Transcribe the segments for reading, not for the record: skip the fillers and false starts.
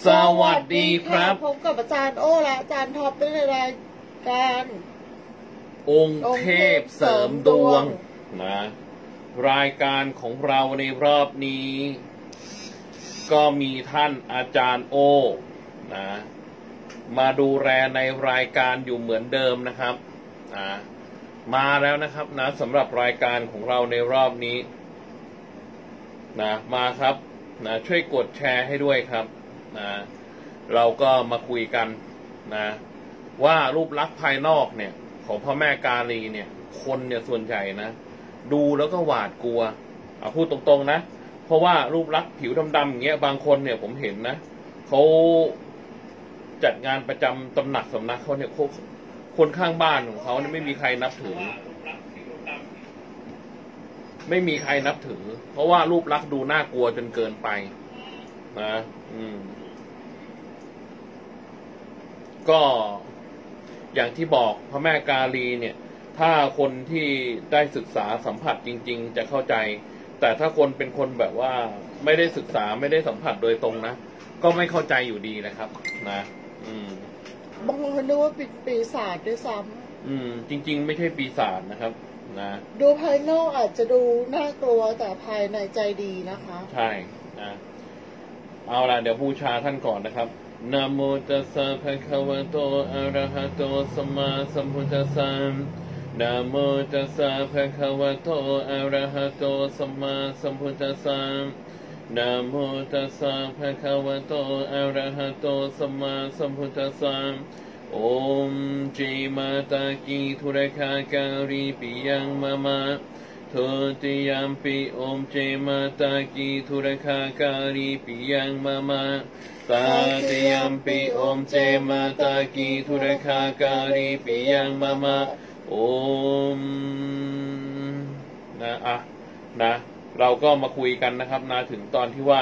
สวัสดีครับพบกับอาจารย์โอ้และอาจารย์ท็อปในรายการองค์เทพเสริมดวงนะรายการของเราในรอบนี้ก็มีท่านอาจารย์โอนะมาดูแลในรายการอยู่เหมือนเดิมนะครับมาแล้วนะครับนะสำหรับรายการของเราในรอบนี้นะมาครับนะช่วยกดแชร์ให้ด้วยครับนะเราก็มาคุยกันนะว่ารูปลักษณ์ภายนอกเนี่ยของพระแม่กาลีเนี่ยคนเนี่ยส่วนใหญ่นะดูแล้วก็หวาดกลัวพูดตรงๆนะเพราะว่ารูปลักษณ์ผิวดำๆอย่างเงี้ยบางคนเนี่ยผมเห็นนะเขาจัดงานประจำตำหนักสำนักเขาเนี่ยคนข้างบ้านของเขาเนี่ยไม่มีใครนับถือไม่มีใครนับถือเพราะว่ารูปลักษณ์ดูน่ากลัวจนเกินไปนะก็อย่างที่บอกพระแม่กาลีเนี่ยถ้าคนที่ได้ศึกษาสัมผัสจริงๆจะเข้าใจแต่ถ้าคนเป็นคนแบบว่าไม่ได้ศึกษาไม่ได้สัมผัสโดยตรงนะก็ไม่เข้าใจอยู่ดีนะครับนะบางคนนึกว่าเป็นปีศาจด้วยซ้ำจริงๆไม่ใช่ปีศาจนะครับนะดูภายนอกอาจจะดูน่ากลัวแต่ภายในใจดีนะคะใช่นะเอาล่ะเดี๋ยวบูชาท่านก่อนนะครับนะโมตัสสะภะคะวะโตอะระหะโตสัมมาสัมพุทธัสสะนะโมตัสสะภะคะวะโตอะระหะโตสัมมาสัมพุทธัสสะนะโมตัสสะภะคะวะโตอะระหะโตสัมมาสัมพุทธัสสะโอมจีมาตากีทุระคาการิปิยังมะมะทุติยมปิโอมเจมาตากีทุระคาการิปิยังมะมะตาติยมปิโอมเจมาตากีทุระคาการิปิยังมะมะโอมนะเราก็มาคุยกันนะครับนะถึงตอนที่ว่า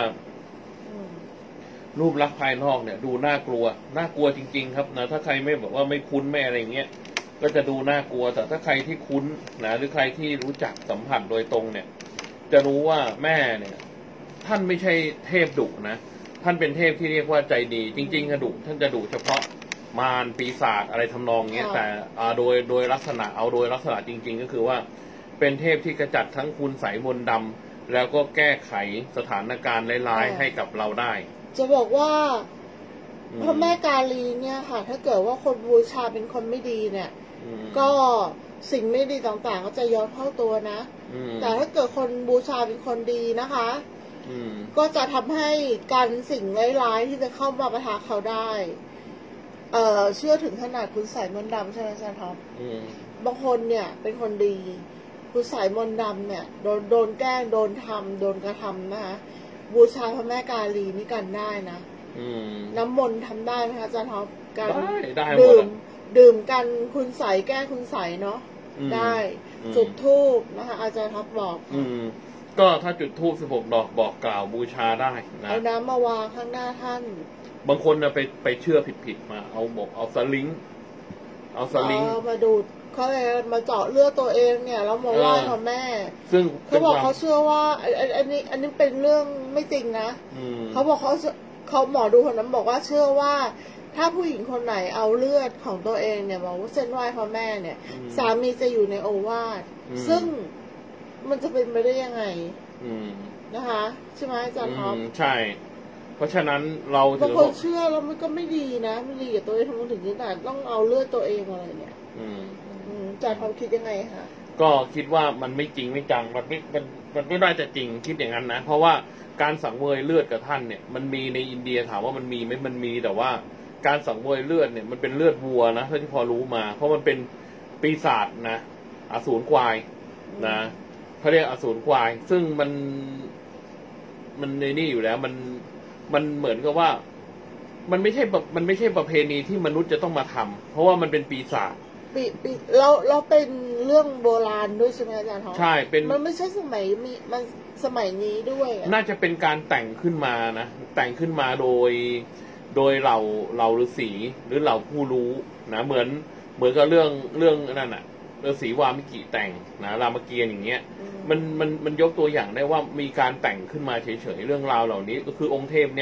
รูปลักษณ์ภายนอกเนี่ยดูน่ากลัวจริงๆครับนะถ้าใครไม่แบบว่าไม่คุ้นแม่อะไรเงี้ยก็จะดูน่ากลัวแต่ถ้าใครที่คุ้นนะหรือใครที่รู้จักสัมผัสโดยตรงเนี่ยจะรู้ว่าแม่เนี่ยท่านไม่ใช่เทพดุนะท่านเป็นเทพที่เรียกว่าใจดีจริงๆดุท่านจะดุเฉพาะมารปีศาจอะไรทำนองเงี้ยแต่โดยลักษณะโดยลักษณะจริงๆก็คือว่าเป็นเทพที่กระจัดทั้งคุณไสมนต์ดำแล้วก็แก้ไขสถานการณ์ร้ายๆให้กับเราได้จะบอกว่าพระแม่กาลีเนี่ยค่ะถ้าเกิดว่าคนบูชาเป็นคนไม่ดีเนี่ยก็สิ่งไม่ดีต่างๆก็จะย้อนเข้าตัวนะแต่ถ้าเกิดคนบูชาเป็นคนดีนะคะก็จะทำให้กันสิ่งร้ายๆที่จะเข้ามาประทะเขาได้เชื่อถึงขนาดคุณไสมนต์ดำใช่ไหมจ๊ะท็อปบางคนเนี่ยเป็นคนดีคุณไสมนต์ดำเนี่ยโดนแกล้งโดนกระทำนะคะบูชาพระแม่กาลีนี่กันได้นะน้ำมนต์ทำได้ไหมคะอาจารย์ท็อปการดื่มกันคุณใสแก้คุณใสเนาะได้จุดธูปนะคะอาจารย์ท็อปบอกก็ถ้าจุดธูป16 ดอกบอกกล่าวบูชาได้นะเอาน้ำมาวางข้างหน้าท่านบางคนไปเชื่อผิดมาเอาสลิงมาดูดเขาเลยมาเจาะเลือดตัวเองเนี่ยแล้วมาไหว้พระแม่ซึ่งเขาบอกเขาเชื่อว่าอันนี้เป็นเรื่องไม่จริงนะเขาบอกเขาหมอดูคนนั้นบอกว่าเชื่อว่าถ้าผู้หญิงคนไหนเอาเลือดของตัวเองเนี่ยบอกว่าเส้นไหว้พระแม่เนี่ยสามีจะอยู่ในโอวาทซึ่งมันจะเป็นไปได้ยังไงนะคะใช่ไหมอาจารย์ท็อปใช่เพราะฉะนั้นเราบางคนเชื่อแล้วมันก็ไม่ดีนะไม่ดีกับตัวเองทำไมถึงขนาดต้องเอาเลือดตัวเองอะไรเนี่ยอาจารย์ท็อปคิดยังไงคะก็คิดว่ามันไม่จริงไม่จังมันไม่ได้จะจริงคิดอย่างนั้นนะเพราะว่าการสังเวยเลือดกับท่านเนี่ยมันมีในอินเดียถามว่ามันมีไหมมันมีแต่ว่าการสังเวยเลือดเนี่ยมันเป็นเลือดวัวนะที่พอรู้มาเพราะมันเป็นปีศาจนะอสูรควายนะเขาเรียกอสูรควายซึ่งมันในนี่อยู่แล้วมันเหมือนกับว่ามันไม่ใช่ประเพณีที่มนุษย์จะต้องมาทำเพราะว่ามันเป็นปีศาจเราเป็นเรื่องโบราณด้วยใช่ไหมอาจารย์ท็อปใช่เป็นมันไม่ใช่สมัยสมัยนี้ด้วยน่าจะเป็นการแต่งขึ้นมานะแต่งขึ้นมาโดยเหล่าฤาษีหรือเหล่าผู้รู้นะเหมือนกับเรื่องนั่นน่ะฤาษีวามิกิแต่งนะรามเกียรติ์อย่างเงี้ยมันยกตัวอย่างได้ว่ามีการแต่งขึ้นมาเฉยๆเรื่องราวเหล่านี้ก็คือองค์เทพเนี้ย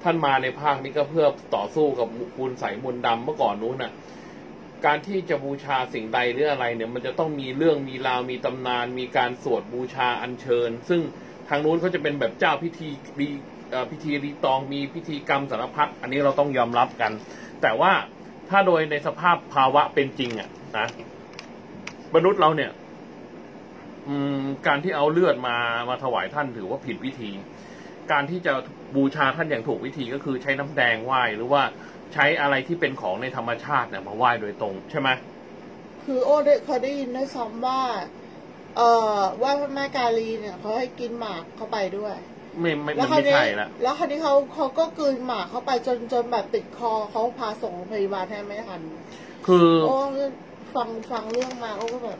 ท่านมาในภาคนี้ก็เพื่อต่อสู้กับคุณไสยมนต์ดำเมื่อก่อนนู้นน่ะการที่จะบูชาสิ่งใดหรืออะไรเนี่ยมันจะต้องมีเรื่องมีราวมีตำนานมีการสวดบูชาอัญเชิญซึ่งทางนู้นเขาจะเป็นแบบเจ้าพิธีรีตองมีพิธีกรรมสารพัดอันนี้เราต้องยอมรับกันแต่ว่าถ้าโดยในสภาพภาวะเป็นจริงอ่ะนะมนุษย์เราเนี่ยการที่เอาเลือดมาถวายท่านถือว่าผิดวิธีการที่จะบูชาท่านอย่างถูกวิธีก็คือใช้น้ำแดงไหว้หรือว่าใช้อะไรที่เป็นของในธรรมชาติเนี่ยมาไหว้โดยตรงใช่ไหมคือโอ้เคยได้ยินด้วยซ้ำว่าว่าพระแม่กาลีเนี่ยเขาให้กินหมากเข้าไปด้วยไม่ใช่ละแล้วคราวนี้เขาก็กลืนหมากเข้าไปจนแบบติดคอเขาพาส่งโรงพยาบาลแทบไม่ทันคือโอ้ฟังเรื่องมาโอ้ก็แบบ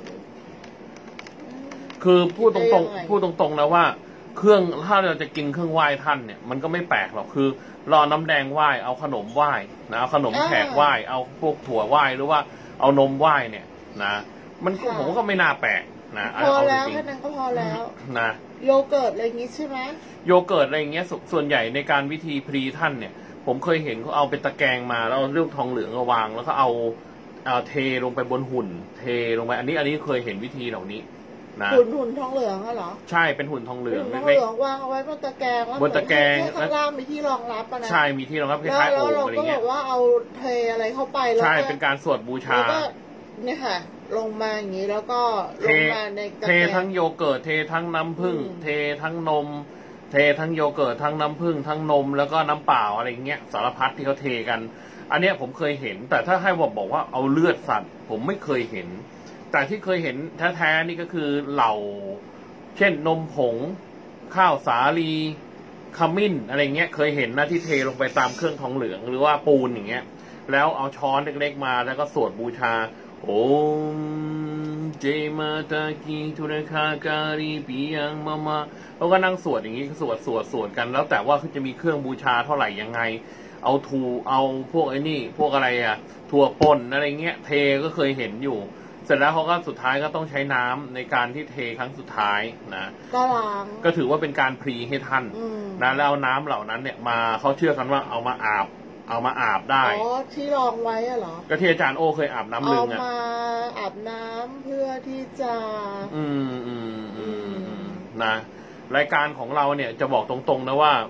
คือพูดตรงๆนะว่าเครื่องถ้าเราจะกินเครื่องไหว้ท่านเนี่ยมันก็ไม่แปลกหรอกคือรอน้ำแดงไหว้เอาขนมไหว้นะเอาขนมแขกไหว้เอาพวกถั่วไหว้หรือว่าเอานมไหว้เนี่ยนะมันผมก็ไม่น่าแปลกนะพอแล้วแค่นั้นก็พอแล้วนะโยเกิร์ตอะไรอย่างงี้ใช่ไหมโยเกิร์ตอะไรอย่างเงี้ยส่วนใหญ่ในการวิธีพรีท่านเนี่ยผมเคยเห็นเขาเอาเป็นตะแกรงมาแล้วเอาเรื่องทองเหลืองวางแล้วก็เอาเทลงไปบนหุ่นเทลงไปอันนี้เคยเห็นวิธีเหล่านี้นะหุ่นทองเหลืองเหรอใช่เป็นหุ่นทองเหลืองทองเหลืองวางเอาไว้บนตะแกรงบนตะแกรงข้างล่างมีที่รองรับนะใช่มีที่รองรับคล้ายๆโอ่งอะไรเงี้ยแล้วเราก็บอกว่าเอาเทอะไรเข้าไปแล้วใช่เป็นการสวดบูชาแล้วก็เนี่ยค่ะลงมาอย่างนี้แล้วก็ลงมาในเททั้งโยเกิร์ตเททั้งน้ำผึ้งเททั้งนมเททั้งโยเกิร์ตทั้งน้ำผึ้งทั้งนมแล้วก็น้ำเปล่าอะไรเงี้ยสารพัดที่เขาเทกันอันเนี้ยผมเคยเห็นแต่ถ้าให้บอกว่าเอาเลือดสัตว์ผมไม่เคยเห็นแต่ที่เคยเห็นแท้ๆนี่ก็คือเหล่าเช่นนมผงข้าวสาลีขมิ้นอะไรเงี้ยเคยเห็นนะที่เทลงไปตามเครื่องทองเหลืองหรือว่าปูนอย่างเงี้ยแล้วเอาช้อนเล็กๆมาแล้วก็สวดบูชาโอมเจมาตากีทุเรคาการีปียังมาแล้วก็นั่งสวดอย่างนี้สวดกันแล้วแต่ว่าเขาจะมีเครื่องบูชาเท่าไหร่ยังไงเอาพวกไอ้นี่พวกอะไรถั่วป่นอะไรเงี้ยเทก็เคยเห็นอยู่เสร็จแล้วเขาก็สุดท้ายก็ต้องใช้น้ำในการที่เทครั้งสุดท้ายนะก็ล้างก็ถือว่าเป็นการพรีให้ท่านนะแล้วน้ำเหล่านั้นเนี่ยมาเขาเชื่อกันว่าเอามาอาบได้อ๋อที่รองไว้เหรอก็ที่อาจารย์โอเคยอาบน้ำลึงเอามาอาบน้ำเพื่อที่จะนะรายการของเราเนี่ยจะบอกตรงๆนะว่า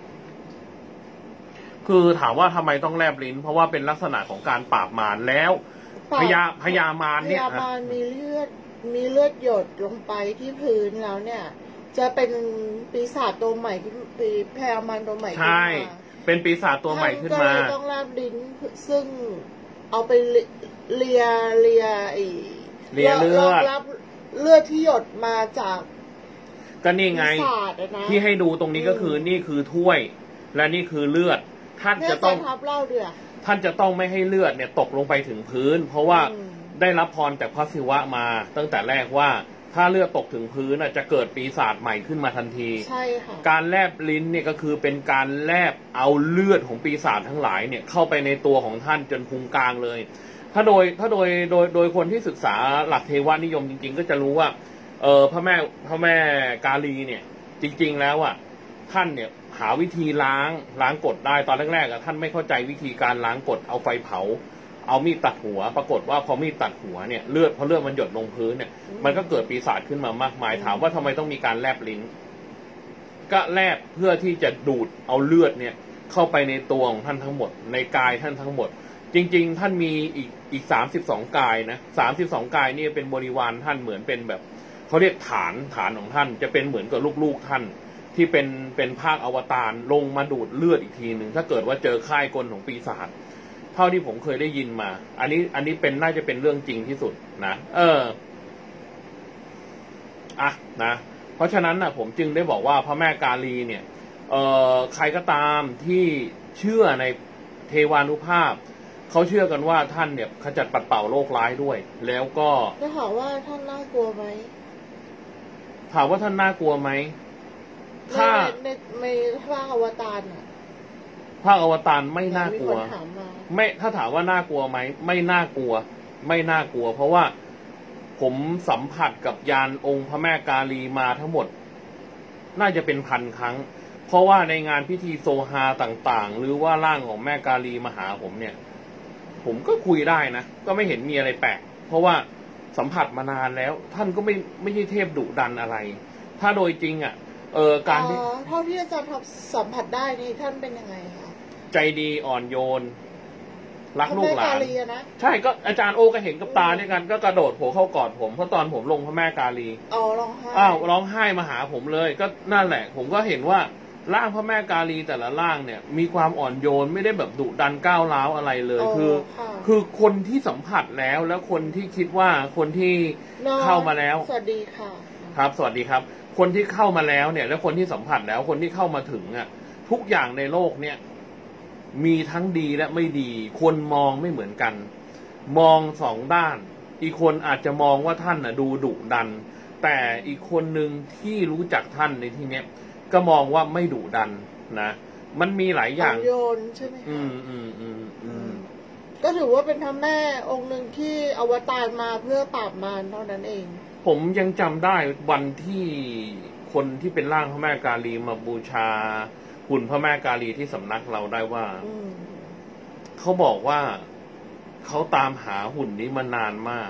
คือถามว่าทำไมต้องแลบลิ้นเพราะว่าเป็นลักษณะของการปราบมารแล้วพญามารเนี่ยพญามารมีเลือดหยดลงไปที่พื้นแล้วเนี่ยจะเป็นปีศาจตัวใหม่ที่พญามารตัวใหม่ใช่เป็นปีศาจตัวใหม่ขึ้นมาต้องแลบลิ้นซึ่งเอาไปเลียเลือดที่หยดมาจากก็นี่ไงที่ให้ดูตรงนี้ก็คือนี่คือถ้วยและนี่คือเลือดท่านจะต้องไม่ให้เลือดเนี่ยตกลงไปถึงพื้นเพราะว่าได้รับพรจากพระศิวะมาตั้งแต่แรกว่าถ้าเลือดตกถึงพื้นจะเกิดปีศาจใหม่ขึ้นมาทันทีใช่ค่ะการแลบลิ้นเนี่ยก็คือเป็นการแลบเอาเลือดของปีศาจทั้งหลายเนี่ยเข้าไปในตัวของท่านจนพุงกลางเลยถ้าโดยคนที่ศึกษาหลักเทวนิยมจริงๆก็จะรู้ว่าพระแม่กาลีเนี่ยจริงๆแล้วท่านเนี่ยหาวิธีล้างกฎได้ตอนแรกๆท่านไม่เข้าใจวิธีการล้างกฎเอาไฟเผาเอามีดตัดหัวปรากฏว่าพอมีดตัดหัวเนี่ยเลือดมันหยดลงพื้นเนี่ยมันก็เกิดปีศาจขึ้นมามากมายถามว่าทำไมต้องมีการแลบลิ้นก็แลบเพื่อที่จะดูดเอาเลือดเนี่ยเข้าไปในตัวของท่านทั้งหมดในกายท่านทั้งหมดจริงๆท่านมีอีก32กายนะ32กายนี่เป็นบริวารท่านเหมือนเป็นแบบเขาเรียกฐานของท่านจะเป็นเหมือนกับลูกๆท่านที่เป็นภาคอวตารลงมาดูดเลือดอีกทีหนึ่งถ้าเกิดว่าเจอค่ายกลของปีศาจเท่าที่ผมเคยได้ยินมาอันนี้เป็นน่าจะเป็นเรื่องจริงที่สุดนะนะเพราะฉะนั้นผมจึงได้บอกว่าพระแม่กาลีเนี่ยใครก็ตามที่เชื่อในเทวานุภาพเขาเชื่อกันว่าท่านเนี่ยขจัดปัดเป่าโรคร้ายด้วยแล้วก็ถามว่าท่านน่ากลัวไหมถามว่าท่านน่ากลัวไหมถ้าในภาคอวตารภาคอวตารไม่น่ากลัวไม่ถ้าถามว่าน่ากลัวไหมไม่น่ากลัวเพราะว่าผมสัมผัสกับยานองค์พระแม่กาลีมาทั้งหมดน่าจะเป็น1,000 ครั้งพเพราะว่าในงานพิธีโซฮาต่างๆหรือว่าร่างของแม่กาลีมาหาผมเนี่ยผมก็คุยได้นะก็ไม่เห็นมีอะไรแปลกเพราะว่าสัมผัสมานานแล้วท่านก็ไม่ใช่เทพดุดันอะไรถ้าโดยจริงอ่ะการที่เท่าที่อาจารย์สัมผัสได้นี่ท่านเป็นยังไงคะใจดีอ่อนโยนรักลูกหลานใช่ก็อาจารย์โอก็เห็นกับตาด้วยกันก็กระโดดโผล่เข้ากอดผมเพราะตอนผมลงพระแม่กาลีร้องไห้ร้องไห้มาหาผมเลยก็นั่นแหละผมก็เห็นว่าร่างพระแม่กาลีแต่ละร่างเนี่ยมีความอ่อนโยนไม่ได้แบบดุดันก้าวร้าวอะไรเลยคือคนที่สัมผัสแล้วคนที่คิดว่าคนที่เข้ามาแล้วสวัสดีค่ะครับสวัสดีครับคนที่เข้ามาแล้วเนี่ยแล้วคนที่สัมผัสแล้วคนที่เข้ามาถึงอ่ะทุกอย่างในโลกเนี่ยมีทั้งดีและไม่ดีคนมองไม่เหมือนกันมองสองด้านอีกคนอาจจะมองว่าท่านน่ะดูดุดันแต่อีกคนหนึ่งที่รู้จักท่านในที่เนี้ยก็มองว่าไม่ดุดันนะมันมีหลายอย่างโยนใช่ไหมคะก็ถือว่าเป็นพระแม่องค์หนึ่งที่อวตารมาเพื่อปราบมารเท่านั้นเองผมยังจำได้วันที่คนที่เป็นร่างพระแม่กาลีมาบูชาหุ่นพระแม่กาลีที่สำนักเราได้ว่าเขาบอกว่าเขาตามหาหุ่นนี้มานานมาก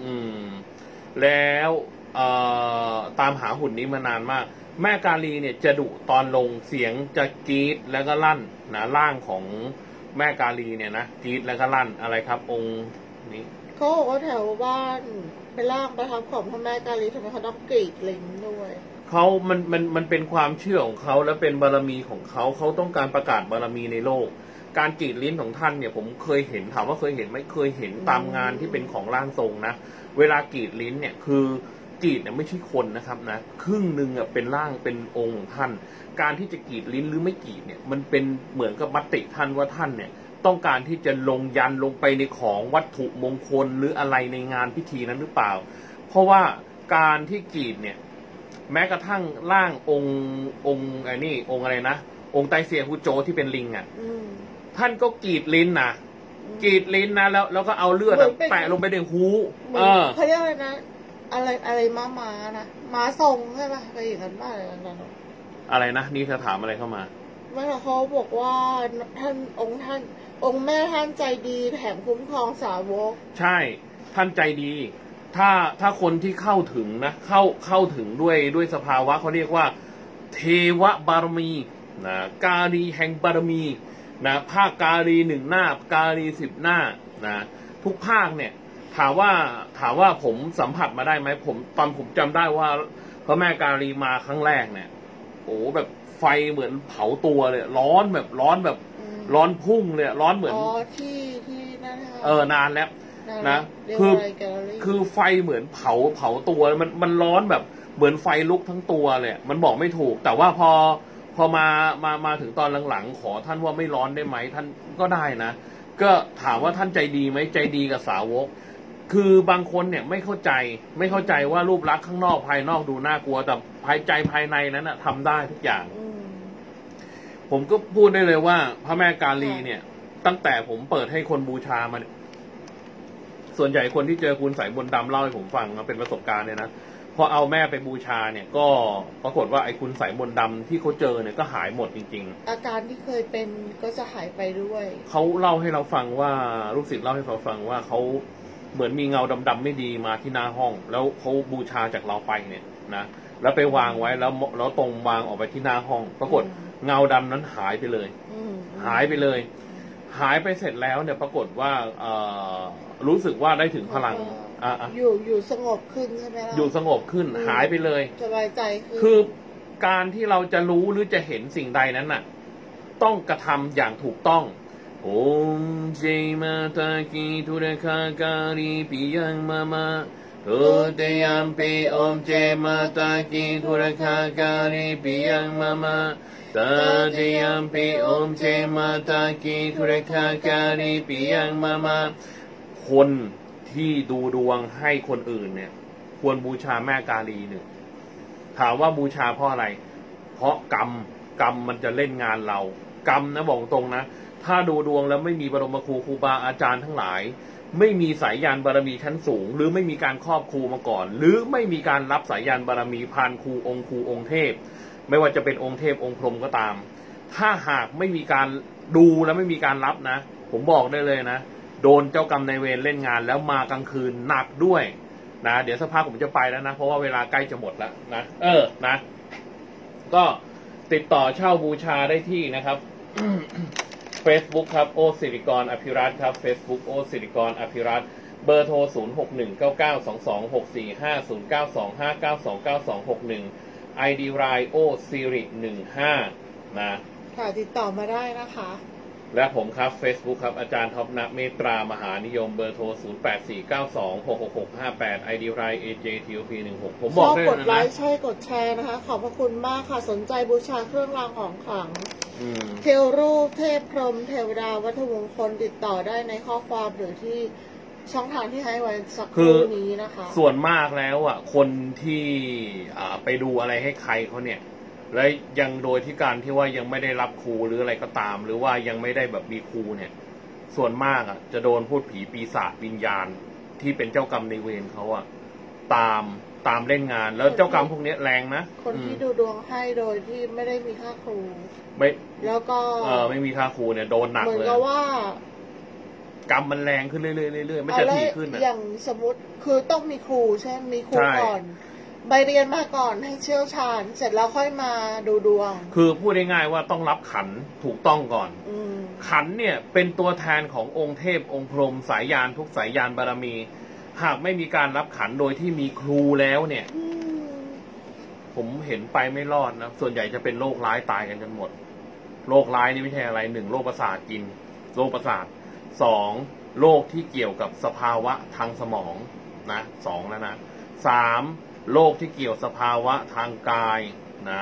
แล้วตามหาหุ่นนี้มานานมากแม่กาลีเนี่ยจะดุตอนลงเสียงจะกรี๊ดแล้วก็ลั่นนะร่างของแม่กาลีเนี่ยนะกรี๊ดแล้วก็ลั่นอะไรครับองค์นี้เขาบอกว่าแถวบ้านเป็นร่างประทับของพระแม่กาลีทำไมเขาต้องกรีดลิ้นด้วยมันเป็นความเชื่อของเขาและเป็นบารมีของเขาต้องการประกาศบารมีในโลกการกรีดลิ้นของท่านเนี่ยผมเคยเห็นถามว่าเคยเห็นไหมเคยเห็นตามงานที่เป็นของร่างทรงนะเวลากรีดลิ้นเนี่ยคือกรีดเนี่ยไม่ใช่คนนะครับนะครึ่งหนึ่งอ่ะเป็นร่างเป็นองค์ของท่านการที่จะกรีดลิ้นหรือไม่กรีดเนี่ยมันเป็นเหมือนกับมติท่านว่าท่านเนี่ยต้องการที่จะลงยันลงไปในของวัตถุมงคลหรืออะไรในงานพิธีนั้นหรือเปล่าเพราะว่าการที่กรีดเนี่ยแม้กระทั่งร่างองค์ไอ้นี่องค์อะไรนะองค์ไตเสียฮูโจที่เป็นลิงอ่ะท่านก็กรีดลิ้นนะกรีดลิ้นนะแล้วก็เอาเลือดแปะลงไปในหูเขาเรียกอะไรนะอะไรม้านะม้าทรงใช่ไหมไปอย่างนั้นบ้างอะไรนะนี่จะถามอะไรเข้ามาไม่ค่ะเขาบอกว่าท่านองค์แม่ท่านใจดีแถมคุ้มครองสาวกใช่ท่านใจดีถ้าคนที่เข้าถึงนะเข้าถึงด้วยสภาวะเขาเรียกว่าเทวบารมีนะกาลีแห่งบารมีนะภาคกาลี1 หน้ากาลี10 หน้านะทุกภาคเนี่ยถามว่าผมสัมผัสมาได้ไหมตอนผมจำได้ว่าพระแม่กาลีมาครั้งแรกเนี่ยโอ้แบบไฟเหมือนเผาตัวเลยร้อนพุ่งเลยร้อนเหมือนที่นั่นนานแล้วนะคือไฟเหมือนเผาตัวมันร้อนแบบเหมือนไฟลุกทั้งตัวเลยมันบอกไม่ถูกแต่ว่าพอมาถึงตอนหลังๆขอท่านว่าไม่ร้อนได้ไหมท่านก็ได้นะก็ถามว่าท่านใจดีไหมใจดีกับสาวกคือบางคนเนี่ยไม่เข้าใจว่ารูปลักษณ์ข้างนอกภายนอกดูน่ากลัวแต่ภายในนั้นทำได้ทุกอย่างผมก็พูดได้เลยว่าพระแม่กาลีเนี่ยตั้งแต่ผมเปิดให้คนบูชามาส่วนใหญ่คนที่เจอคุณใส่มนต์ดำเล่าให้ผมฟังเป็นประสบการณ์เนี่ยนะพอเอาแม่ไปบูชาเนี่ยก็ปรากฏว่าไอ้คุณใส่มนต์ดำที่เขาเจอเนี่ยก็หายหมดจริงๆอาการที่เคยเป็นก็จะหายไปด้วยเขาเล่าให้เราฟังว่าลูกศิษย์เล่าให้เราฟังว่าเขาเหมือนมีเงาดำๆไม่ดีมาที่หน้าห้องแล้วเขาบูชาจากเราไปเนี่ยนะแล้วไปวางไว้แล้วตรงวางออกไปที่หน้าห้องปรากฏเงาดำนั้นหายไปเลยหายไปเสร็จแล้วเนี่ยปรากฏว่ารู้สึกว่าได้ถึงพลังอยู่สงบขึ้นใช่ไหมล่ะอยู่สงบขึ้นหายไปเลยสบายใจขึ้นคือการที่เราจะรู้หรือจะเห็นสิ่งใดนั้นน่ะต้องกระทำอย่างถูกต้องโอมเจมาตากีทุเรคากาลีปิยังมามาโตเตยัมปิโอมเจมาตากีทุเรคากาลีปิยังมามาตาเตยัมปิโอมเจมาตากีทุเรคากาลีปิยังมามาคนที่ดูดวงให้คนอื่นเนี่ยควรบูชาแม่กาลีหนึ่งถามว่าบูชาเพราะอะไรเพราะกรรมมันจะเล่นงานเรากรรมนะบอกตรงนะถ้าดูดวงแล้วไม่มีบรมครูบาอาจารย์ทั้งหลายไม่มีสายญาณบารมีชั้นสูงหรือไม่มีการครอบครูมาก่อนหรือไม่มีการรับสายญาณบารมีผ่านครูองค์เทพไม่ว่าจะเป็นองค์เทพองค์พรหมก็ตามถ้าหากไม่มีการดูและไม่มีการรับนะผมบอกได้เลยนะโดนเจ้ากรรมนายเวรเล่นงานแล้วมากลางคืนหนักด้วยนะเดี๋ยวสักพักผมจะไปแล้วนะเพราะว่าเวลาใกล้จะหมดแล้วนะนะก็ติดต่อเช่าบูชาได้ที่นะครับ Facebook ครับโอสิริกรอภิรัตน์ครับ Facebook โอสิริกรอภิรัตน์เบอร์โทร 06199226450929292261 ID รายโอสิริ15นะค่ะติดต่อมาได้นะคะและผมครับ Facebook ครับอาจารย์ท็อปณเมตรามหานิยมเบอร์โทร 0849266658 ID ราย AJTOP16 ผมบอกได้เลยนะกดไลค์ใช่กดแชร์นะคะขอบพระคุณมากค่ะสนใจบูชาเครื่องรางของขลังเทวรูปเทพพรหมเทวดาวัตถุมงคลติดต่อได้ในข้อความหรือที่ช่องทางที่ให้ไว้สักครู่นี้นะคะส่วนมากแล้วอ่ะคนที่ไปดูอะไรให้ใครเขาเนี่ยและยังโดยที่การที่ว่ายังไม่ได้รับครูหรืออะไรก็ตามหรือว่ายังไม่ได้แบบมีครูเนี่ยส่วนมากอ่ะจะโดนพูดผีปีศาจวิญญาณที่เป็นเจ้ากรรมในเวรเขาอ่ะตามเล่นงานแล้วเจ้ากรรมพวกนี้แรงนะคนที่ดูดวงให้โดยที่ไม่ได้มีค่าครูไม่แล้วก็ไม่มีค่าครูเนี่ยโดนหนักเลยเหมือนกับว่ากรรมมันแรงขึ้นเรื่อยๆไม่จะถี่ขึ้นอย่างสมมติคือต้องมีครูใช่ไหมมีครูก่อนใบเรียนมาก่อนให้เชี่ยวชาญเสร็จแล้วค่อยมาดูดวงคือพูดง่ายๆว่าต้องรับขันถูกต้องก่อนขันเนี่ยเป็นตัวแทนขององค์เทพองค์พรหมสายยานทุกสายยานบารมีหากไม่มีการรับขันโดยที่มีครูแล้วเนี่ยผมเห็นไปไม่รอดนะส่วนใหญ่จะเป็นโรคร้ายตายกันจนหมดโรคร้ายนี่ไม่ใช่อะไร1โรคประสาทกินโรคประสาท2โรคที่เกี่ยวกับสภาวะทางสมองนะ2แล้วนะ3โรคที่เกี่ยวสภาวะทางกายนะ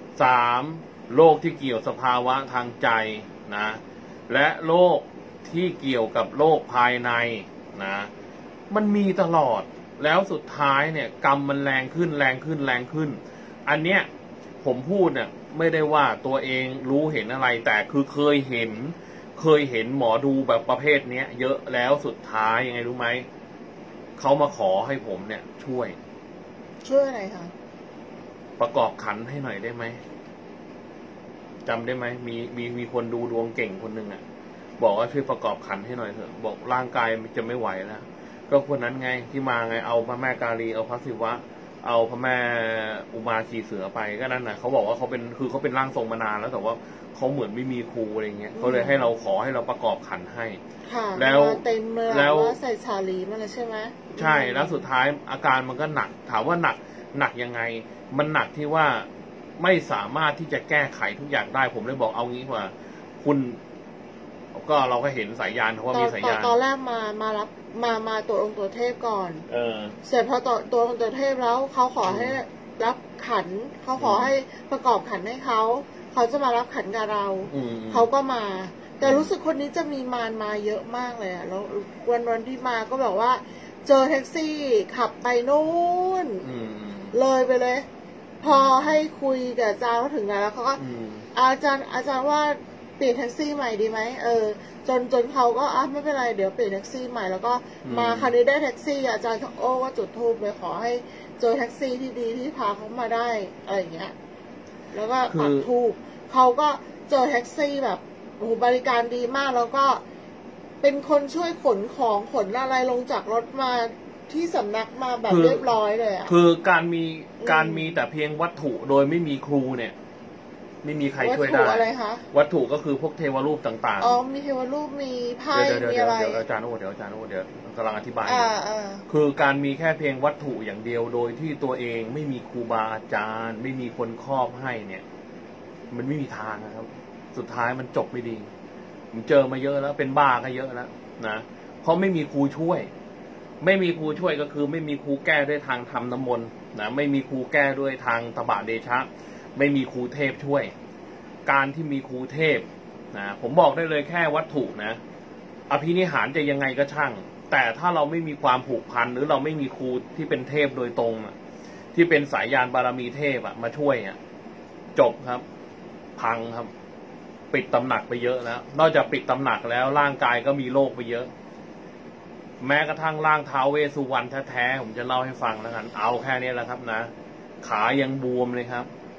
3โรคที่เกี่ยวสภาวะทางใจนะและโรคที่เกี่ยวกับโรคภายในนะมันมีตลอดแล้วสุดท้ายเนี่ยกรรมมันแรงขึ้นอันเนี้ยผมพูดเนี่ยไม่ได้ว่าตัวเองรู้เห็นอะไรแต่คือเคยเห็นหมอดูแบบประเภทเนี้ยเยอะแล้วสุดท้ายยังไงรู้ไหมเขามาขอให้ผมเนี่ยช่วยอะไรคะประกอบขันให้หน่อยได้ไหมจำได้ไหมมีคนดูดวงเก่งคนหนึ่งอ่ะบอกว่าช่วยประกอบขันให้หน่อยเถอะบอกร่างกายมันจะไม่ไหวแล้วก็คนนั้นไงที่มาไงเอาพระแม่กาลีเอาพระศิวะเอาพระแม่อุมาชีเสือไปก็นั่นนะเขาบอกว่าเขาเป็นร่างทรงมานานแล้วแต่ว่าเขาเหมือนไม่มีครูอะไรเงี้ยเขาเลยให้เราขอให้เราประกอบขันให้แล้วเต็มเลยว่าใส่ชาลีมาแล้วใช่ไหมใช่แล้วสุดท้ายอาการมันก็หนักถามว่าหนักยังไงมันหนักที่ว่าไม่สามารถที่จะแก้ไขทุกอย่างได้ผมเลยบอกเอางี้ว่าคุณก็เราก็เห็นสายยานเพราะว่ามีสายยานตอนแรกมารับมาตัวองค์ตัวเทพก่อนเสร็จพอตัวองค์ตัวเทพแล้วเขาขอให้รับขันเขาขอให้ประกอบขันให้เขาจะมารับขันกับเราเขาก็มาแต่รู้สึกคนนี้จะมีมารมาเยอะมากเลยอ่ะแล้ววันที่มาก็บอกว่าเจอแท็กซี่ขับไปนู่นเลยไปเลยพอให้คุยกับอาจารย์เขาถึงแล้วเขาก็อาจารย์ว่าเปลี่ยนแท็กซี่ใหม่ดีไหมจนเขาก็ไม่เป็นไรเดี๋ยวเปลี่ยนแท็กซี่ใหม่แล้วก็มาคราวนี้ได้แท็กซี่อาจารย์โอ้ก็จุดธูปเลยขอให้เจอแท็กซี่ที่ดีที่พาเขามาได้อะไรอย่างเงี้ยแล้วก็ปักธูปเขาก็เจอแท็กซี่แบบโอ้โหบริการดีมากแล้วก็เป็นคนช่วยขนของขนอะไรลงจากรถมาที่สำนักมาแบบเรียบร้อยเลยอ่ะคือการมีแต่เพียงวัตถุโดยไม่มีครูเนี่ยไม่มีใครช่วยได้วัตถุอะไรคะวัตถุก็คือพวกเทวรูปต่างๆมีเทวรูปมีไพ่มีอะไรเดี๋ยวอาจารย์เดี๋ยวกำลังอธิบายคือการมีแค่เพียงวัตถุอย่างเดียวโดยที่ตัวเองไม่มีครูบาอาจารย์ไม่มีคนครอบให้เนี่ยมันไม่มีทางนะครับสุดท้ายมันจบไม่ดีผมเจอมาเยอะแล้วเป็นบ้าก็เยอะแล้วนะเพราะไม่มีครูช่วยก็คือไม่มีครูแก้ด้วยทางทำน้ำมนต์นะไม่มีครูแก้ด้วยทางตบะเดชะไม่มีครูเทพช่วยการที่มีครูเทพนะผมบอกได้เลยแค่วัตถุนะอภินิหารจะยังไงก็ช่างแต่ถ้าเราไม่มีความผูกพันหรือเราไม่มีครูที่เป็นเทพโดยตรงที่เป็นสายยานบารมีเทพมาช่วยจบครับพังครับปิดตำหนักไปเยอะแล้วนอกจากปิดตำหนักแล้วร่างกายก็มีโรคไปเยอะแม้กระทั่งร่างท้าวเวสสุวรรณแท้ๆผมจะเล่าให้ฟังแล้วกันเอาแค่นี้แหละครับนะขายังบวมเลยครับ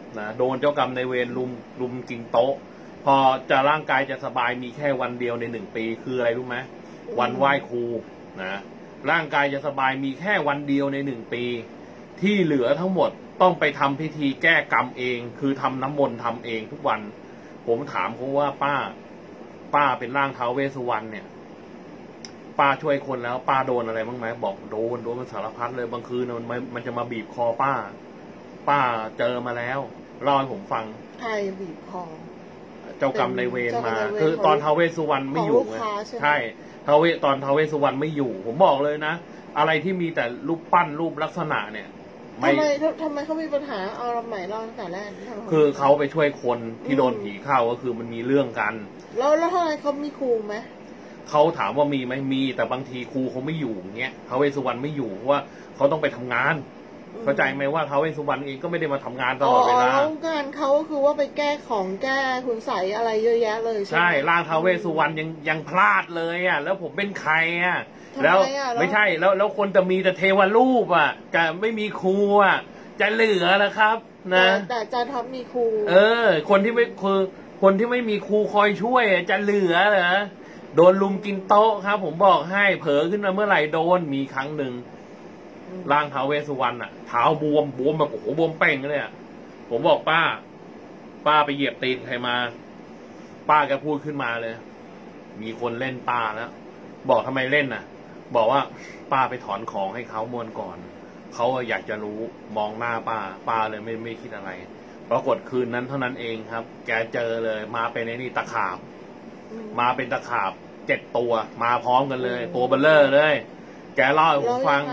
นะโดนเจ้ากรรมนายเวรลุมกินโต๊ะพอจะร่างกายจะสบายมีแค่วันเดียวใน1 ปีคืออะไรรู้ไหมวันไหว้ครูนะร่างกายจะสบายมีแค่วันเดียวใน1 ปีที่เหลือทั้งหมดต้องไปทำพิธีแก้กรรมเองคือทำน้ำมนต์ทำเองทุกวันผมถามเขาว่าป้าเป็นร่างท้าวเวสสุวรรณเนี่ยป้าช่วยคนแล้วป้าโดนอะไรบ้างไหมบอกโดนมันสารพัดเลยบางคืนมันจะมาบีบคอป้าเจอมาแล้วเล่าให้ผมฟังใครบีบคอเจ้ากรรมนายเวรมาคือตอนท้าวเวสสุวรรณไม่อยู่ไงใช่ตอนท้าวเวสสุวรรณไม่อยู่ผมบอกเลยนะอะไรที่มีแต่รูปปั้นรูปลักษณะเนี่ยทำไมเขามีปัญหาเอาใหม่เล่าตั้งแต่แรกคือเขาไปช่วยคนที่โดนผีเข้าก็คือมันมีเรื่องกันแล้วทำไมเขามีครูไหมเขาถามว่ามีไหมมีแต่บางทีครูเขาไม่อยู่เงี้ยท้าวเวสสุวรรณไม่อยู่ว่าเขาต้องไปทำงานเข้าใจไหมว่าท้าวเวสสุวรรณเองก็ไม่ได้มาทำงานตลอดเวลาแล้วงานเขาก็คือว่าไปแก้ของแก้คุณใส่อะไรเยอะแยะเลยใช่ร่างท้าวเวสสุวรรณยังพลาดเลยอ่ะแล้วผมเป็นใครอ่ะแล้วไม่ใช่แล้วคนจะมีแต่เทวรูปอ่ะจะไม่มีครูอ่ะจะเหลือนะครับนะแต่อาจารย์ท็อปมีครูคนที่ไม่คือคนที่ไม่มีครูคอยช่วยจะเหลือเหรอโดนลุมกินโต๊ะครับผมบอกให้เผลอขึ้นมาเมื่อไหร่โดนมีครั้งหนึ่งร่างท้าวเวสสุวรรณอ่ะเท้าบวมแบบโอ้โหบวมเป่งเลยอ่ะผมบอกป้าไปเหยียบตีนใครมาป้าแกพูดขึ้นมาเลยมีคนเล่นป้าแล้วบอกทำไมเล่นน่ะบอกว่าป้าไปถอนของให้เขามวนก่อนเขาอยากจะรู้มองหน้าป้าเลยไม่คิดอะไรปรากฏคืนนั้นเท่านั้นเองครับแกเจอเลยมาเป็นไอ้นี่ตะขาบมาเป็นตะขาบ7 ตัวมาพร้อมกันเลยตัวเบลเลอร์เลยแกเล่าให้ผมฟัง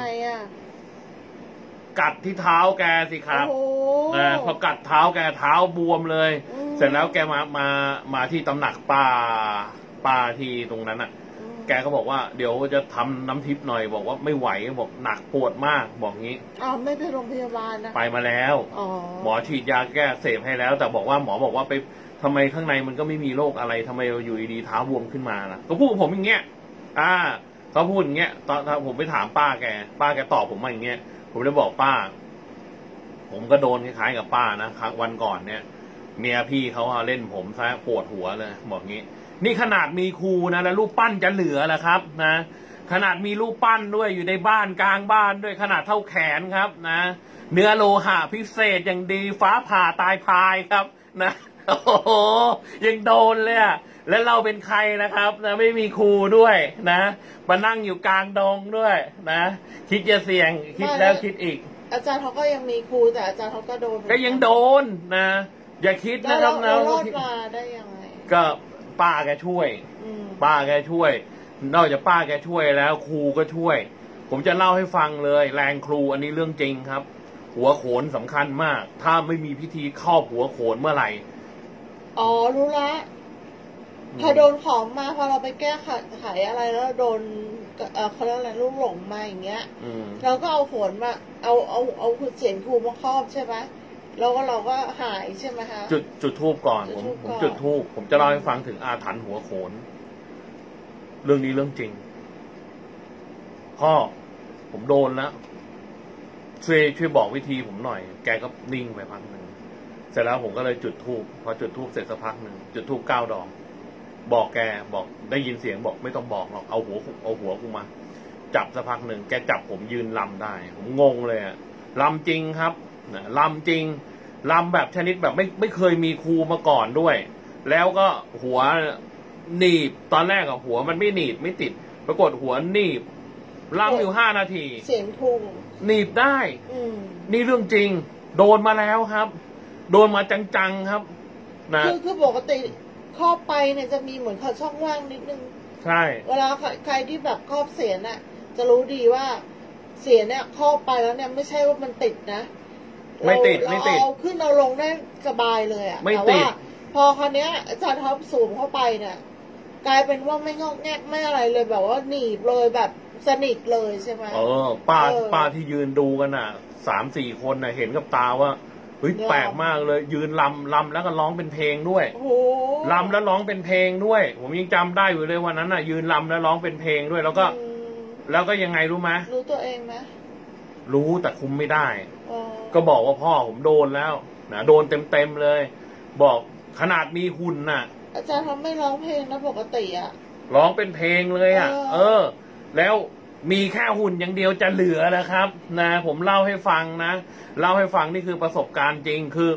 กัดที่เท้าแกสิครับพอกัดเท้าแกเท้าบวมเลยเสร็จแล้วแกมาที่ตำหนักป้าที่ตรงนั้นอ่ะแกก็บอกว่าเดี๋ยวจะทำน้ำทิพย์หน่อยบอกว่าไม่ไหวบอกหนักปวดมากบอกงี้ไม่ไปโรงพยาบาลนะไปมาแล้วหมอฉีดยาแก้เสพให้แล้วแต่บอกว่าหมอบอกว่าไปทำไมข้างในมันก็ไม่มีโรคอะไรทำไมอยู่ดีๆเท้าบวมขึ้นมาล่ะก็พูดกับผมอย่างเงี้ยเขาพูดอย่างเงี้ยตอนผมไปถามป้าแกตอบผมมาอย่างเงี้ยผมเลยบอกป้าผมก็โดนคล้ายๆกับป้านะครั้งวันก่อนเนี่ยเมียพี่เขาเล่นผมซะปวดหัวเลยบอกงี้นี่ขนาดมีครูนะแล้วรูปปั้นจะเหลือล่ะครับนะขนาดมีรูปปั้นด้วยอยู่ในบ้านกลางบ้านด้วยขนาดเท่าแขนครับนะเนื้อโลหะพิเศษอย่างดีฟ้าผ่าตายพายครับนะโอ้โหยังโดนเลยอะแล้วเราเป็นใครนะครับนะไม่มีครูด้วยนะมานั่งอยู่กลางดงด้วยนะคิดจะเสี่ยงคิดแล้วคิดอีกอาจารย์เขาก็ยังมีครูแต่อาจารย์เขาก็โดนก็ยังโดนนะอย่าคิดนะครับนะรอดมาได้ยังไงก็ป้าแกช่วยนอกจากป้าแกช่วยแล้วครูก็ช่วยผมจะเล่าให้ฟังเลยแรงครูอันนี้เรื่องจริงครับหัวโขนสำคัญมากถ้าไม่มีพิธีครอบหัวโขนเมื่อไหร่รู้ละพอโดนของมาพอเราไปแก้ไขอะไรแล้วโดนเขาเรียกอะไรลูกหลงมาอย่างเงี้ยเราก็เอาโขนมาเอาเสียนครูมาครอบใช่ไหมแล้วก็เราก็หายใช่ไหมคะจุดธูปก่อนผมจุดธูปผมจะเล่าให้ฟังถึงอาถรรพ์หัวโขนเรื่องนี้เรื่องจริงพ่อผมโดนแล้วช่วยบอกวิธีผมหน่อยแกก็นิ่งไปพักหนึ่งเสร็จแล้วผมก็เลยจุดธูปพอจุดธูปเสร็จสักพักหนึ่งจุดธูป9 ดอกบอกแกบอกได้ยินเสียงบอกไม่ต้องบอกหรอกเอาหัวกูมาจับสักพักหนึ่งแกจับผมยืนลำได้ผมงงเลยอะลำจริงครับลำจริงลำแบบชนิดแบบไม่เคยมีครูมาก่อนด้วยแล้วก็หัวหนีบตอนแรกอะหัวมันไม่หนีบไม่ติดปรากฏหัวหนีบลำอยู่5 นาทีเสียงครูหนีบได้นี่เรื่องจริงโดนมาแล้วครับโดนมาจังๆครับนะคือปกติครอบไปเนี่ยจะมีเหมือนเขาช่องว่างนิดนึงใช่เวลาใครที่แบบครอบเสียนน่ะจะรู้ดีว่าเสียนเนี่ยครอบไปแล้วเนี่ยไม่ใช่ว่ามันติดนะไม่ติดเอาขึ้นเอาลงได้สบายเลยอ่ะแต่ว่าพอคราวนี้อาจารย์ท็อปสูงเข้าไปเนี่ยกลายเป็นว่าไม่งอกแงกไม่อะไรเลยแบบว่าหนีบเลยแบบสนิทเลยใช่ไหมป้าที่ยืนดูกันน่ะ3-4 คนน่ะเห็นกับตาว่าเฮ้ยแปลกมากเลยยืนลำแล้วก็ร้องเป็นเพลงด้วยลำแล้วร้องเป็นเพลงด้วยผมยังจำได้อยู่เลยวันนั้นน่ะยืนลำแล้วร้องเป็นเพลงด้วยแล้วก็ยังไงรู้ไหมรู้ตัวเองไหมรู้แต่คุมไม่ได้ก็บอกว่าพ่อผมโดนแล้วนะโดนเต็มเลย บอกขนาดมีหุ่นน่ะอาจารย์ทำไม่ร้องเพลงนะปกติอ่ะร้องเป็นเพลงเลยอ่ะแล้วมีแค่หุ่นอย่างเดียวจะเหลือนะครับนะผมเล่าให้ฟังนะเล่าให้ฟังนี่คือประสบการณ์จริงคือ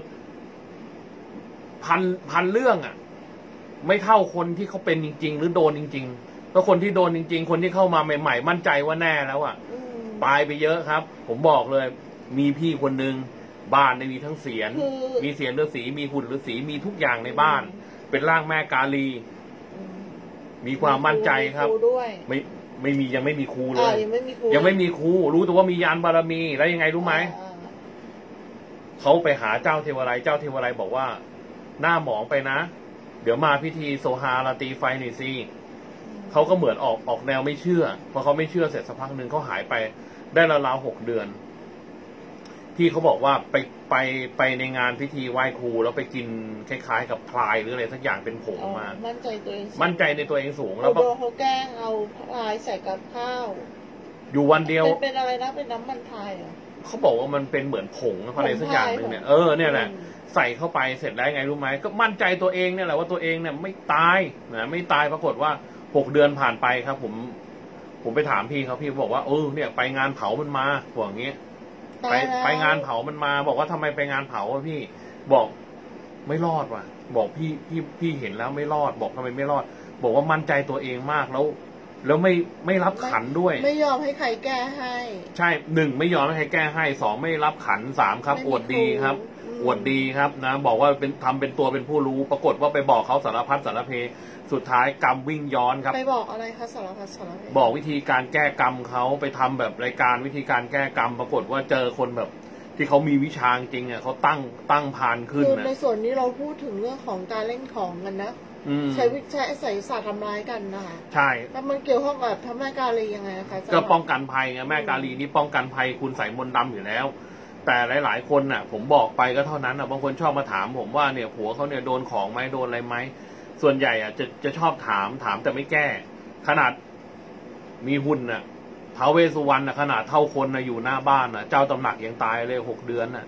พันเรื่องอ่ะไม่เท่าคนที่เขาเป็นจริงๆหรือโดนจริงๆก็คนที่โดนจริงๆคนที่เข้ามาใหม่ๆมั่นใจว่าแน่แล้วอ่ะตายไปเยอะครับผมบอกเลยมีพี่คนนึงบ้านมีทั้งเสียรมีเสียรฤาษีมีหุ่นฤาษีมีทุกอย่างในบ้านเป็นร่างแม่กาลีมีความมั่นใจครับไม่มียังไม่มีครูเลยยังไม่มีครูรู้แต่ว่ามียานบารมีแล้วยังไงรู้ไหมเขาไปหาเจ้าเทวไลเจ้าเทวไลบอกว่าหน้าหมองไปนะเดี๋ยวมาพิธีโซฮาราตีไฟหน่อยสิเขาก็เหมือนออกแนวไม่เชื่อพอเขาไม่เชื่อเสร็จสักพักหนึ่งเขาหายไปได้ราวๆ6 เดือนที่เขาบอกว่าไปในงานพิธีไหว้ครูแล้วไปกินคล้ายๆกับพลายหรืออะไรสักอย่างเป็นผงมามั่นใจตัวเองมั่นใจในตัวเองสูงแล้วก็เขาแกล้งเอาพลายใส่กับข้าวอยู่วันเดียวเป็นอะไรนะเป็นน้ำมันพลายเหรอเขาบอกว่ามันเป็นเหมือนผงอะไรสักอย่างหนึ่งเนี่ยเนี่ยแหละใส่เข้าไปเสร็จแล้วไงรู้ไหมก็มั่นใจตัวเองเนี่ยแหละว่าตัวเองเนี่ยไม่ตายนะไม่ตายปรากฏว่า6 เดือนผ่านไปครับผมไปถามพี่เขาพี่บอกว่าเนี่ยไปงานเผามันมาบอกอย่างเงี้ยไปงานเผามันมาบอกว่าทำไมไปงานเผาพี่บอกไม่รอดว่ะบอกพี่เห็นแล้วไม่รอดบอกทำไมไม่รอดบอกว่ามั่นใจตัวเองมากแล้วไม่รับขันด้วยไม่ยอมให้ใครแก้ให้ใช่1ไม่ยอมให้ใครแก้ให้2ไม่รับขัน3ครับอวดดีครับอวดดีครับนะบอกว่าทำเป็นตัวเป็นผู้รู้ปรากฏว่าไปบอกเขาสารพัดสารเพสุดท้ายกรรมวิ่งย้อนครับไปบอกอะไรคะสารพัดสารเพบอกวิธีการแก้กรรมเขาไปทำแบบรายการวิธีการแก้กรรมปรากฏว่าเจอคนแบบที่เขามีวิชาจริงอ่ะเขาตั้งพานขึ้นนะในส่วนนี้เราพูดถึงเรื่องของการเล่นของกันนะใช้วิชาใส่ศาสตร์ทำร้ายกันนะคะใช่แล้วมันเกี่ยวข้องกับแม่กาลียังไงคะก็ป้องกันภัยไงแม่กาลีนี่ป้องกันภัยคุณใส่มนต์ดำอยู่แล้วแต่หลายๆคนน่ะผมบอกไปก็เท่านั้นน่ะบางคนชอบมาถามผมว่าเนี่ยผัวเขาเนี่ยโดนของไหมโดนอะไรไหมส่วนใหญ่อ่ะจะชอบถามแต่ไม่แก้ขนาดมีหุ่นน่ะท้าวเวสสุวรรณน่ะขนาดเท่าคนน่ะอยู่หน้าบ้านน่ะเจ้าตำหนักยังตายเลย6 เดือนน่ะ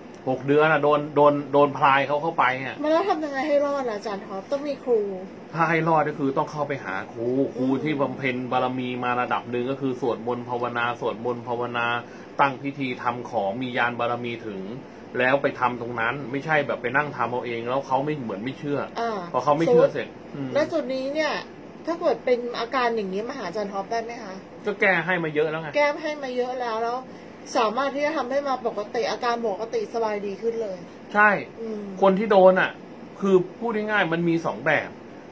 6 เดือนน่ะโดนพลายเขาเข้าไปอ่ะมันแล้วทำยังไงให้รอดอาจารย์ท็อปต้องมีครูถ้าให้รอดก็คือต้องเข้าไปหาครูที่บำเพ็ญบารมีมาระดับหนึ่งก็คือสวดมนต์ภาวนาสวดมนต์ภาวนาตั้งพิธีทำของมียานบารมีถึงแล้วไปทำตรงนั้นไม่ใช่แบบไปนั่งทำเอาเองแล้วเขาไม่เหมือนไม่เชื่อพอเขาไม่เชื่อเสร็จแล้วจุดนี้เนี่ยถ้าเกิดเป็นอาการอย่างนี้มาหาอาจารย์ท็อปได้ไหมคะก็แก้ให้มาเยอะแล้วไงแก้ให้มาเยอะแล้วสามารถที่จะทำให้มาปกติอาการปกติสบายดีขึ้นเลยใช่คนที่โดนอ่ะคือพูดง่ายๆมันมี2 แบบ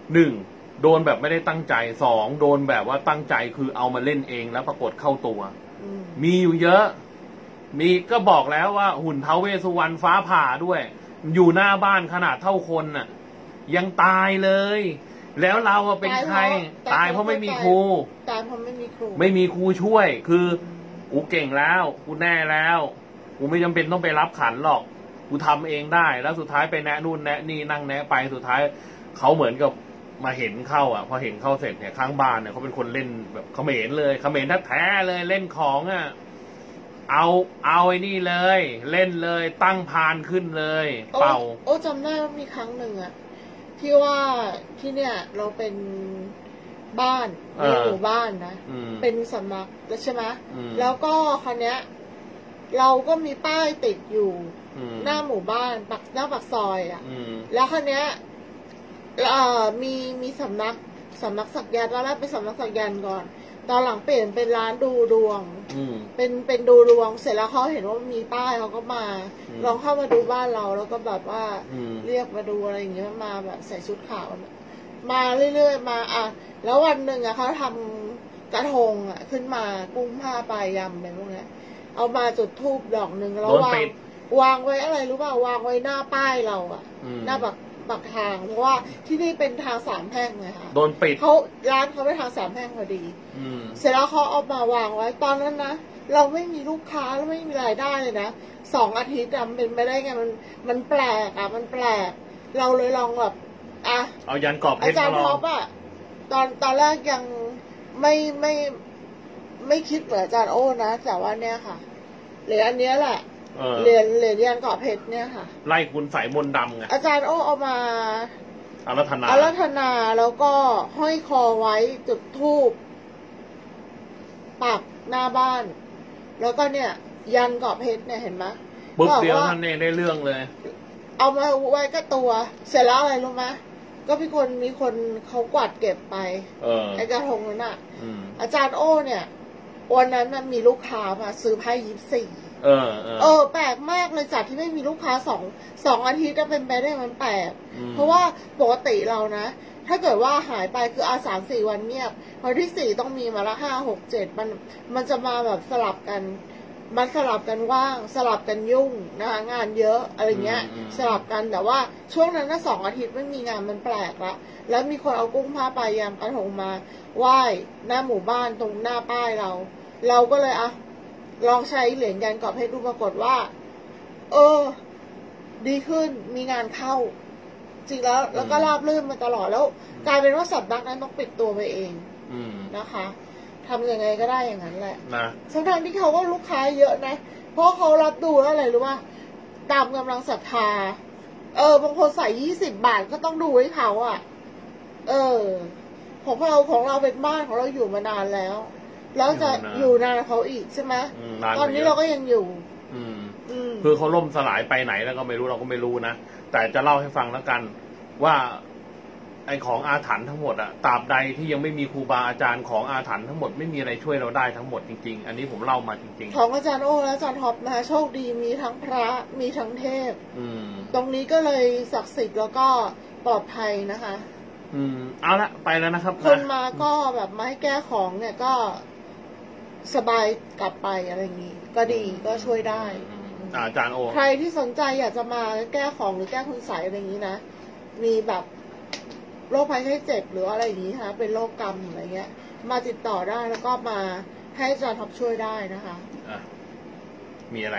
1โดนแบบไม่ได้ตั้งใจ2โดนแบบว่าตั้งใจคือเอามาเล่นเองแล้วปรากฏเข้าตัวมีอยู่เยอะมีก็บอกแล้วว่าหุ่นท้าวเวสสุวรรณฟ้าผ่าด้วยอยู่หน้าบ้านขนาดเท่าคนน่ะยังตายเลยแล้วเราเป็นใครตายเพราะไม่มีครูตายเพราะไม่มีครูช่วยคือกูเก่งแล้วกูแน่แล้วกูไม่จำเป็นต้องไปรับขันหรอกกูทำเองได้แล้วสุดท้ายไปแนะนู่นแนะนี่นั่งแนะไปสุดท้ายเขาเหมือนกับมาเห็นเข้าอ่ะพอเห็นเข้าเสร็จเนี่ยข้างบ้านเนี่ยเขาเป็นคนเล่นแบบเขมรเลยเขมรแท้ๆเลยเล่นของอ่ะเอาไอ้นี่เลยเล่นเลยตั้งพานขึ้นเลยเป่าจำได้ว่ามีครั้งหนึ่งอ่ะที่ว่าที่เนี่ยเราเป็นบ้านในหมู่บ้านนะเป็นสำนักแล้วใช่ไหมแล้วก็คราวเนี้ยเราก็มีป้ายติดอยู่หน้าหมู่บ้านหน้าปากซอยอ่ะแล้วคราวเนี้ยมีสำนักสักยันต์แล้วแรกเป็นสำนักสักยันต์ก่อนตอนหลังเปลี่ยนเป็นร้านดูดวงเป็นดูดวงเสร็จแล้วเขาเห็นว่ามีป้ายเขาก็มาลองเข้ามาดูบ้านเราแล้วก็แบบว่าเรียกมาดูอะไรอย่างเงี้ยมาแบบใส่ชุดขาวมาเรื่อยๆมาแล้ววันหนึ่งเขาทำกระทงขึ้นมากุ้งผ้าปลายยำอะไรพวกนี้เอามาจุดธูปดอกหนึ่งแล้ววางไว้อะไรรู้ป่าววางไว้หน้าป้ายเราหน้าปักทางเพราะว่าที่นี่เป็นทาง3 แพร่งไงคะโดนปิดร้านเขาไปทาง3 แพร่งพอดีเสร็จแล้วเขาเอามาวางไว้ตอนนั้นนะเราไม่มีลูกค้าแล้วไม่มีรายได้เลยนะ2 อาทิตย์เป็นไม่ได้ไงมันแปลกมันแปลกเราเลยลองแบบเอายันกรอบเพชรอาจารย์ท็อปตอนแรกยังไม่คิดเหมือนอาจารย์โอ้นะแต่ว่าเนี่ยค่ะหรืออันเนี้ยแหละเหรียญยันเกาะเพชรเนี่ยค่ะไล่คุณใส่มนต์ดำไงอาจารย์โอ้เอามาอารัธนาแล้วก็ห้อยคอไว้จุดธูปปักหน้าบ้านแล้วก็เนี่ยยันเกาะเพชรเนี่ยเห็นไหมปุ๊บเดียวท่านเองได้เรื่องเลยเอามาไว้ก็ตัวเสร็จแล้วอะไรรู้ไหมก็มีคนเขากวาดเก็บไปไอ้กระทงนั้นอ่ะอาจารย์โอ้เนี่ยวันนั้นมันมีลูกค้ามาซื้อไพ่24แปลกมากเลยจากที่ไม่มีลูกค้าสองอาทิตย์จะเป็นไปได้มันแปลกเพราะว่าปกติเรานะถ้าเกิดว่าหายไปคือ3-4 วันเงียบวันที่4ต้องมีมาละ5 6 7มันจะมาแบบสลับกันว่างสลับกันยุ่งนะคะงานเยอะอะไรเงี้ยสลับกันแต่ว่าช่วงนั้น2 อาทิตย์ไม่มีงานมันแปลกละแล้วมีคนเอากุ้งผ้าปลายามกระทงมาไหว้หน้าหมู่บ้านตรงหน้าป้ายเราก็เลยลองใช้เหรียญยันเกาะเพชรดูปรากฏว่าดีขึ้นมีงานเข้าจริงแล้วก็ราบรื่นมาตลอดแล้วกลายเป็นว่าสำนักนั้นต้องปิดตัวไปเองนะคะทำยังไงก็ได้อย่างนั้นแหละนะทั้งที่เขาก็ลูกค้าเยอะนะเพราะเขารับดูแล้วอะไรรู้ป่ะตามกำลังศรัทธาบางคนใส่20 บาทก็ต้องดูให้เขาของเราเป็นบ้านของเราอยู่มานานแล้วจะอยู่นานเขาอีกใช่ไหมตอนนี้เราก็ยังอยู่คือเขาล่มสลายไปไหนแล้วก็ไม่รู้เราก็ไม่รู้นะแต่จะเล่าให้ฟังแล้วกันว่าไอของอาถรรพ์ทั้งหมดอะตราบใดที่ยังไม่มีครูบาอาจารย์ของอาถรรพ์ทั้งหมดไม่มีอะไรช่วยเราได้ทั้งหมดจริงๆอันนี้ผมเล่ามาจริงๆของอาจารย์โอ้และอาจารย์ท็อปนะคะโชคดีมีทั้งพระมีทั้งเทพตรงนี้ก็เลยศักดิ์สิทธิ์แล้วก็ปลอดภัยนะคะเอาละไปแล้วนะครับคนมาก็แบบมาให้แก้ของเนี่ยก็สบายกลับไปอะไรอย่างนี้ก็ดีก็ช่วยได้อาจารย์โอใครที่สนใจอยากจะมาแก้ของหรือแก้คุณใสอะไรอย่างนี้นะมีแบบโรคภัยไข้เจ็บหรืออะไรอย่างนี้ค่ะเป็นโรคกรรมอะไรเงี้ยมาติดต่อได้แล้วก็มาให้อาจารย์ท็อปช่วยได้นะคะมีอะไร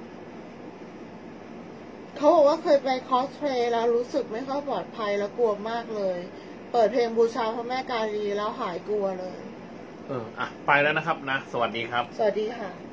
เขาบอกว่าเคยไปคอสเพลย์แล้วรู้สึกไม่ค่อยปลอดภัยแล้วกลัวมากเลยเปิดเพลงบูชาพระแม่กาลีแล้วหายกลัวเลยไปแล้วนะครับนะสวัสดีครับสวัสดีค่ะ